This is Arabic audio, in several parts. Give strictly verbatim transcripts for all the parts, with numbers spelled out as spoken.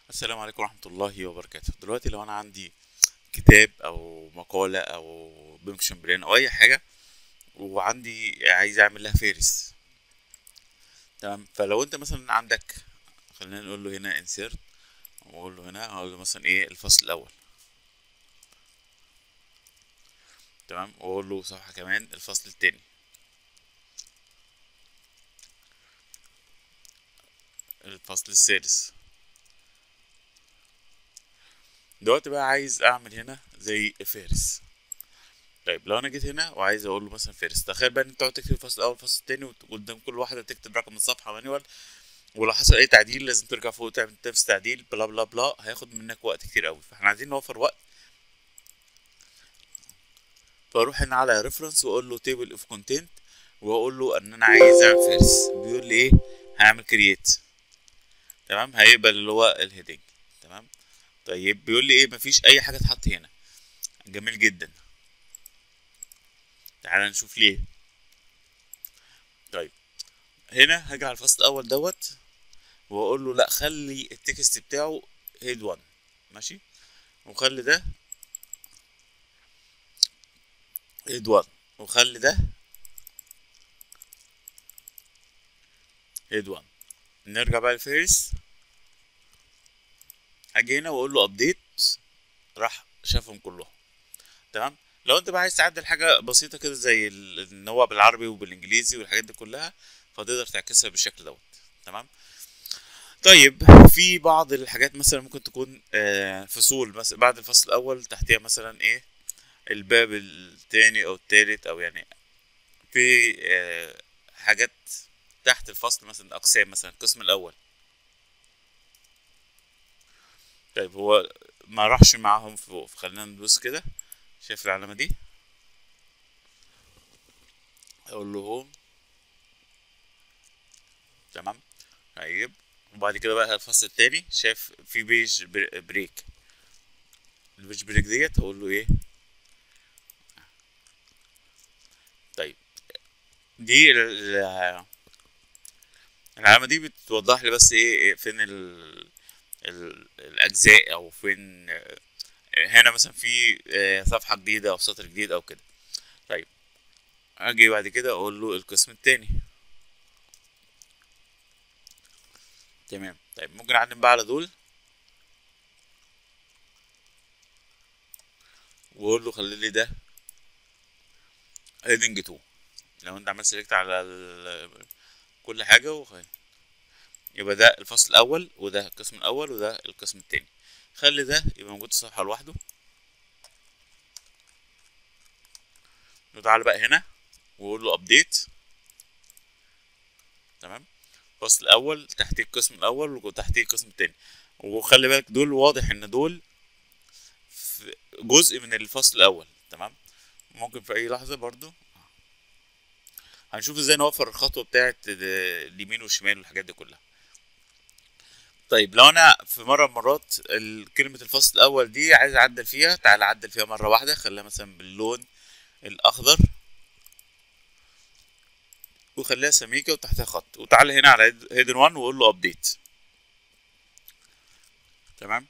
السلام عليكم ورحمة الله وبركاته. دلوقتي لو أنا عندي كتاب أو مقالة أو بنكشن بلان أو أي حاجة، وعندي عايز أعمل لها فهرس. تمام، فلو أنت مثلا عندك، خلينا نقول له هنا insert، وأقول له هنا هقول له مثلا إيه الفصل الأول. تمام، وأقول له صفحة كمان الفصل التاني، الفصل السادس. دلوقتي بقى عايز أعمل هنا زي فهرس. طيب لو انا جيت هنا وعايز اقول له مثلا فهرس، تخيل بقى ان انت تقعد تكتب الفصل الاول الفصل التاني وقدام كل واحده تكتب رقم الصفحه مانيوال، ولو حصل اي تعديل لازم ترجع فوق تعمل نفس تعديل بلا بلا بلا، هياخد منك وقت كتير قوي، فاحنا عايزين نوفر وقت. فاروح هنا على ريفرنس واقول له تيبل اوف كونتنت، واقول له ان انا عايز اعمل فهرس. بيقول لي ايه؟ هعمل كرييت. تمام، هيقبل اللي هو الهيدنج. تمام. طيب بيقول لي ايه؟ مفيش اي حاجه اتحط هنا. جميل جدا. تعال نشوف ليه. طيب هنا هاجي على الفصل الاول دوت، واقول له لا، خلي التكست بتاعه هيد واحد. ماشي. وخلي ده هيد واحد، وخلي ده هيد واحد. نرجع بقى لفيرس. هاجي هنا واقول له ابديت، راح شافهم كلهم. تمام. لو انت بقى عايز تعدل حاجه بسيطه كده زي ال- ان هو بالعربي وبالانجليزي والحاجات دي كلها، فتقدر تعكسها بالشكل دوت. تمام. طيب في بعض الحاجات مثلا ممكن تكون آه، فصول، مثلا بعد الفصل الاول تحتها مثلا ايه، الباب التاني او التالت، او يعني في آه، حاجات تحت الفصل، مثلا اقسام، مثلا القسم الاول. طيب هو ما راحش معاهم فوق، فخلينا ندوس كده. شايف العلامه دي؟ اقول له هوم. تمام. طيب وبعد كده بقى الفصل التاني، شايف في بيج بر- بريك. البيج بريك ديت هقول له ايه؟ طيب دي ال- ال- العلامه دي بتوضح لي بس ايه إيه فين ال ال الاجزاء، او فين آه، هنا مثلا في آه، صفحه جديده او سطر جديد او كده. طيب اجي بعد كده اقول له القسم التاني. تمام. طيب ممكن اعلم بقى على دول، واقول له خلي لي ده هيدنج اتنين. لو انت عملت سيلكت على ال- كل حاجه وخ... يبقى ده الفصل الاول، وده القسم الاول، وده القسم التاني. خلي ده يبقى موجود في الصفحه لوحده. وتعالى بقى هنا واقول له ابديت. تمام. الفصل الاول تحتيه القسم الاول، وتحتيه القسم التاني. وخلي بالك دول واضح ان دول في جزء من الفصل الاول. تمام. ممكن في اي لحظه برضو هنشوف ازاي نوفر الخطوه بتاعت اليمين والشمال والحاجات دي كلها. طيب لو انا في مره من المرات ال- كلمه الفصل الاول دي عايز اعدل فيها، تعال اعدل فيها مره واحده، خليها مثلا باللون الاخضر، وخليها سميكه وتحتها خط، وتعالى هنا على هيدن واحد وقول له ابديت. تمام.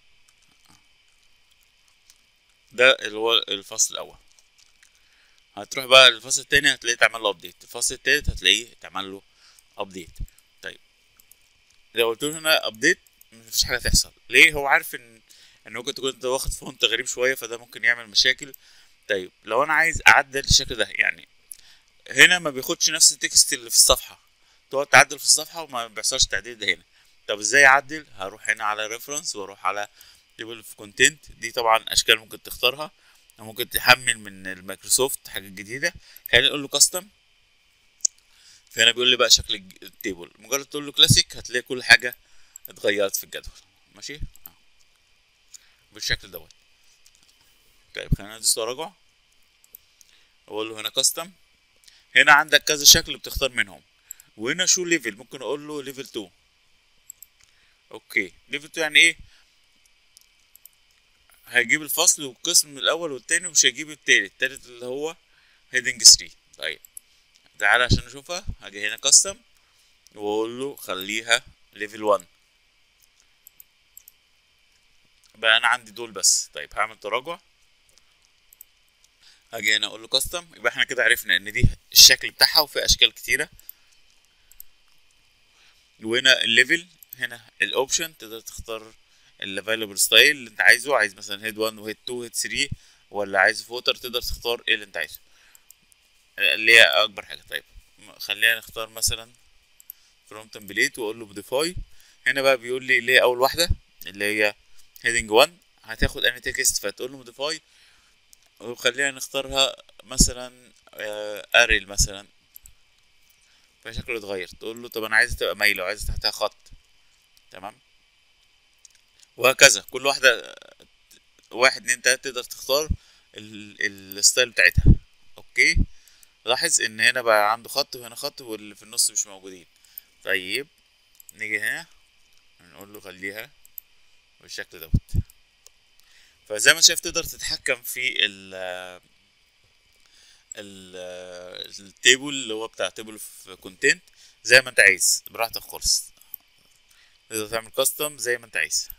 ده اللي هو الفصل الاول. هتروح بقى الفصل التاني هتلاقيه اتعمل له ابديت، الفصل التالت هتلاقيه اتعمل له ابديت. طيب لو قلت له هنا ابديت، مفيش حاجه تحصل. ليه؟ هو عارف ان ان ممكن تكون انت واخد فونت غريب شويه، فده ممكن يعمل مشاكل. طيب لو انا عايز اعدل الشكل ده، يعني هنا ما بياخدش نفس التكست اللي في الصفحه، تقعد تعدل في الصفحه وما بيحصلش تعديل ده هنا. طب ازاي اعدل؟ هروح هنا على ريفرنس واروح على تيبل اوف كونتنت. دي طبعا اشكال ممكن تختارها، ممكن تحمل من المايكروسوفت حاجات جديده. خلينا نقول له كاستم. فهنا بيقول لي بقى شكل الج- التيبل، مجرد تقول له كلاسيك هتلاقي كل حاجه اتغيرت في الجدول. ماشي. آه، بالشكل دوت. طيب خلينا ندوس تراجع، اقول له هنا كاستم. هنا عندك كذا شكل بتختار منهم، وهنا شو ليفل، ممكن اقول له ليفل اتنين. اوكي، ليفل اتنين يعني ايه؟ هيجيب الفصل والقسم الاول والتاني، ومش هيجيب التالت. التالت اللي هو هيدنج تلاتة. طيب تعالى عشان نشوفها، هاجي هنا كاستم واقول له خليها ليفل واحد. بقى انا عندي دول بس. طيب هعمل تراجع، هاجي هنا اقول له كاستم. يبقى احنا كده عرفنا ان دي الشكل بتاعها وفي اشكال كتيره. وهنا الليفل، هنا الاوبشن تقدر تختار الافيلبل ستايل اللي انت عايزه. عايز مثلا هيد واحد وهيد اتنين وهيد تلاتة، ولا عايز فوتر، تقدر تختار ايه اللي انت عايزه اللي هي اكبر حاجه. طيب خلينا نختار مثلا فروم تمبليت واقول له موديفاي. هنا بقى بيقول لي اللي هي اول واحده اللي هي هيدنج واحد هتاخد اني تكست، فتقول له موديفاي وخلينا نختارها مثلا اريل مثلا، فشكله يتغير. تقول له طب انا عايز تبقى مايله وعايز تحتها خط، تمام. وهكذا كل واحده، واحد اتنين تلاته تقدر تختار ال- الستايل بتاعتها. اوكي، لاحظ ان هنا بقى عنده خط وهنا خط واللي في النص مش موجودين. طيب نيجي هنا نقول له خليها بالشكل دوت. فزي ما شايف تقدر تتحكم في ال ال التيبل اللي هو بتاع تيبل في كونتنت زي ما انت عايز براحتك خالص. تقدر تعمل كاستم زي ما انت عايز.